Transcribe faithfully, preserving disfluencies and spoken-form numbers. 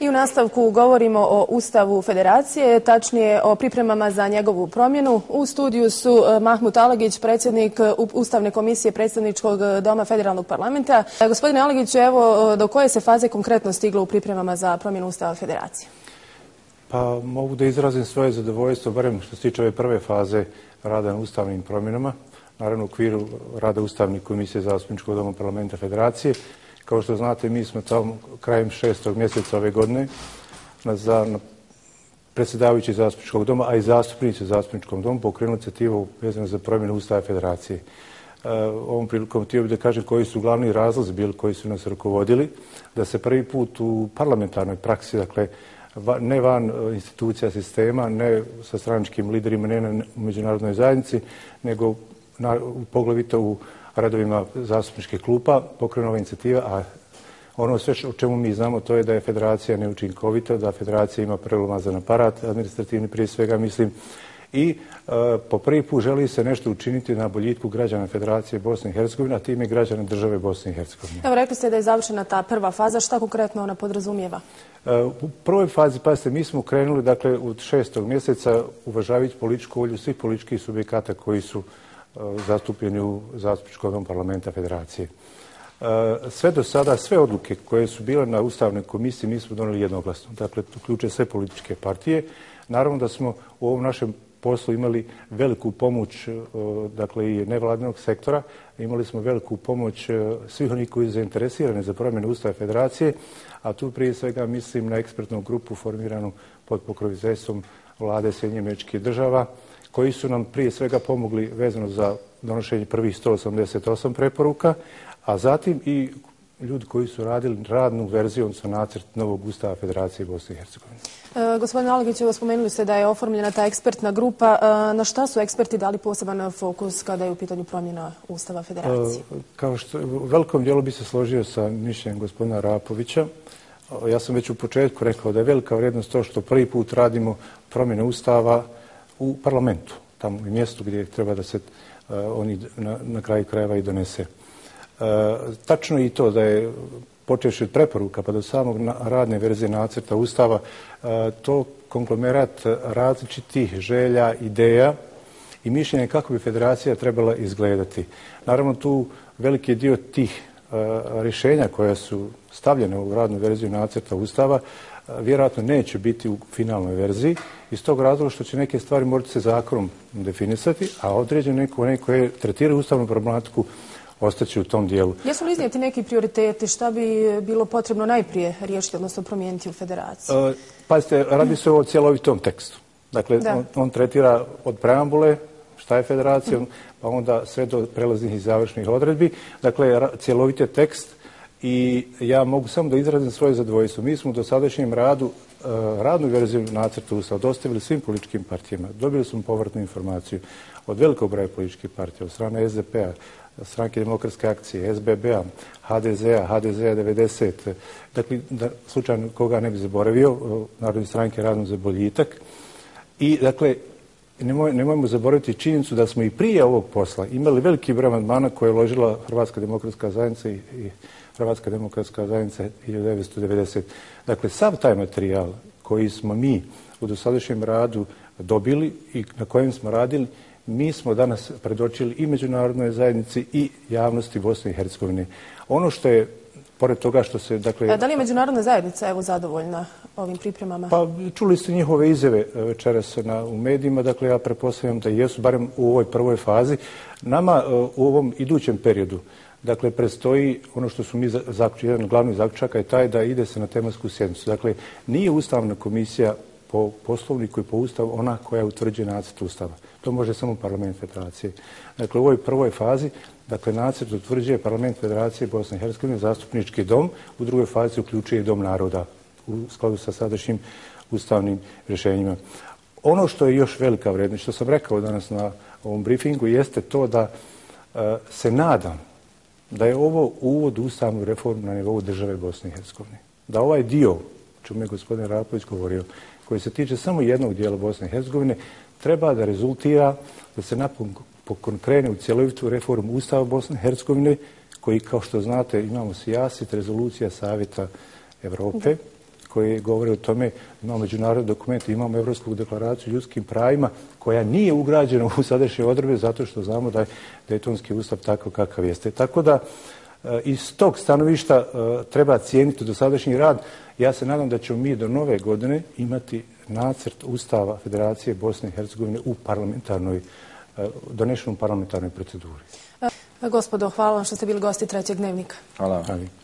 I u nastavku govorimo o Ustavu Federacije, tačnije o pripremama za njegovu promjenu. U studiju su Mahmut Alagić, predsjednik Ustavne komisije Predsjedničkog doma Federalnog parlamenta. Gospodine Alagiću, evo, do koje se faze konkretno stiglo u pripremama za promjenu Ustava Federacije? Pa mogu da izrazim svoje zadovoljstvo, barem što se tiče ove prve faze rada na ustavnim promjenama, naravno u okviru rada Ustavne komisije Zastupničkog doma parlamenta Federacije. Kao što znate, mi smo tamo krajem šestog mjeseca ove godine na, za, na predsjedavajući Zastupničkog doma, a i zastupnici u Zastupničkom domu pokrenuli inicijativu vezano za promjenu Ustava Federacije. Uh, ovom prilikom htio bih da kažem koji su glavni razlozi bili koji su nas rukovodili, da se prvi put u parlamentarnoj praksi, dakle ne van institucija sistema, ne sa stranačkim liderima, ne na međunarodnoj zajednici, nego na, poglavito u radovima zastupničkih klupa pokrenula inicijativa, a ono sve o čemu mi znamo to je da je federacija neučinkovita, da federacija ima prelomazan aparat, administrativni prije svega mislim, i e, po prvi put želi se nešto učiniti na boljitku građana Federacije Bosne i Hercegovine, a time i građana države Bosne i Hercegovine. Evo, rekli ste da je završena ta prva faza. Šta konkretno ona podrazumijeva? E, u prvoj fazi, pazite, mi smo krenuli dakle, od šestog mjeseca uvažavajući političku volju svih političkih subjekata koji su e, zastupljeni u Zastupničkom domu parlamenta Federacije. E, sve do sada, sve odluke koje su bile na Ustavnoj komisiji mi smo donijeli jednoglasno. Dakle, uključuje sve političke partije. Naravno da smo u ovom našem poslu imali veliku pomoć, dakle i nevladinog sektora, imali smo veliku pomoć svih onih koji su zainteresirani za promjenu Ustava Federacije, a tu prije svega mislim na ekspertnu grupu formiranu pod pokroviteljstvom vlade Sjedinjenih Američkih Država, koji su nam prije svega pomogli vezano za donošenje prvih sto osamdeset osam preporuka, a zatim i ljudi koji su radili radnu verziju, odnosno nacrt novog Ustava Federacije Bosne i Hercegovine. E, gospodine Alagić, spomenuli ste da je oformljena ta ekspertna grupa. E, na šta su eksperti dali poseban fokus kada je u pitanju promjena Ustava Federacije? E, kao što u velikom dijelu bi se složio sa mišljenjem gospodina Rapovića. Ja sam već u početku rekao da je velika vrijednost to što prvi put radimo promjene Ustava u parlamentu, tamo u mjestu gdje treba da se uh, oni na, na kraju krajeva i donese. Uh, tačno je i to da je počevši od preporuka pa do samog radne verzije nacrta Ustava, uh, to konglomerat različitih želja, ideja i mišljenja kako bi federacija trebala izgledati. Naravno, tu veliki dio tih uh, rješenja koja su stavljene u radnu verziju nacrta Ustava uh, vjerojatno neće biti u finalnoj verziji, iz tog razloga što će neke stvari morati se zakonom definisati, a određene neko, neko koje tretiraju ustavnu problematiku ostaći u tom dijelu. Jesu li iznijeti neki prioriteti? Šta bi bilo potrebno najprije riješiti, odnosno promijeniti u federaciji? Uh, pazite, radi se o cjelovitom tekstu. Dakle, on, on tretira od preambule šta je federacija, mm. pa onda sve do prelaznih i završnih odredbi. Dakle, cjelovit je tekst i ja mogu samo da izrazim svoje zadovoljstvo. Mi smo u dosadašnjem radu uh, radnu verziju nacrta Ustava dostavili svim političkim partijama. Dobili smo povratnu informaciju od velikog broja političkih partija, od strane S D P-a, Stranke demokratske akcije, S B B-a, H D Z-a, H D Z-a devedeset. Dakle, da slučajno koga ne bi zaboravio, Narodne stranke Radom za boljitak. I, dakle, nemoj, nemojmo zaboraviti činjenicu da smo i prije ovog posla imali veliki broj amandmana koje je uložila Hrvatska demokratska zajednica i, i Hrvatska demokratska zajednica hiljadu devetsto devedeset. Dakle, sav taj materijal koji smo mi u dosadašnjem radu dobili i na kojem smo radili, mi smo danas predočili i međunarodnoj zajednici i javnosti Bosne i Hercegovine. Ono što je, pored toga što se... Dakle, da li je međunarodna zajednica evo zadovoljna ovim pripremama? Pa čuli ste njihove izjave večeras na, u medijima, dakle ja pretpostavljam da jesu, barem u ovoj prvoj fazi. Nama u ovom idućem periodu, dakle, predstoji ono što su mi zaključili, jedan od glavnih zaključaka je taj da ide se na tematsku sjednicu. Dakle, nije Ustavna komisija po poslovniku i po Ustavu ona koja utvrđuje nacrt Ustava. To može samo parlament federacije. Dakle, u ovoj prvoj fazi, dakle, nacrt utvrđuje parlament federacije Bosne i Hercegovine, zastupnički dom, u drugoj fazi uključuje i dom naroda u skladu sa sadašnjim ustavnim rješenjima. Ono što je još velika vrijednost, što sam rekao danas na ovom briefingu, jeste to da uh, se nadam da je ovo uvod u ustavnu reformu na nivou države Bosne i Hercegovine. Da ovaj dio, o čemu je gospodin Rapović govorio, koji se tiče samo jednog dijela Bosne i Hercegovine, treba da rezultira da se napokon krene u cjelovitu reformu Ustava Bosne i Hercegovine, koji, kao što znate, imamo sijasit rezolucija Savjeta Evrope, koji govore o tome, imamo međunarodne dokumente, imamo Evropsku deklaraciju o ljudskim pravima koja nije ugrađena u sadašnje odredbe zato što znamo da je Dejtonski ustav takav kakav jeste. Tako da iz tog stanovišta treba cijeniti dosadašnji rad. Ja se nadam da ćemo mi do nove godine imati nacrt Ustava Federacije Bosne i Hercegovine u parlamentarnoj, donešenom parlamentarnoj proceduri. Gospodo, hvala vam što ste bili gosti Trećeg dnevnika. Hvala.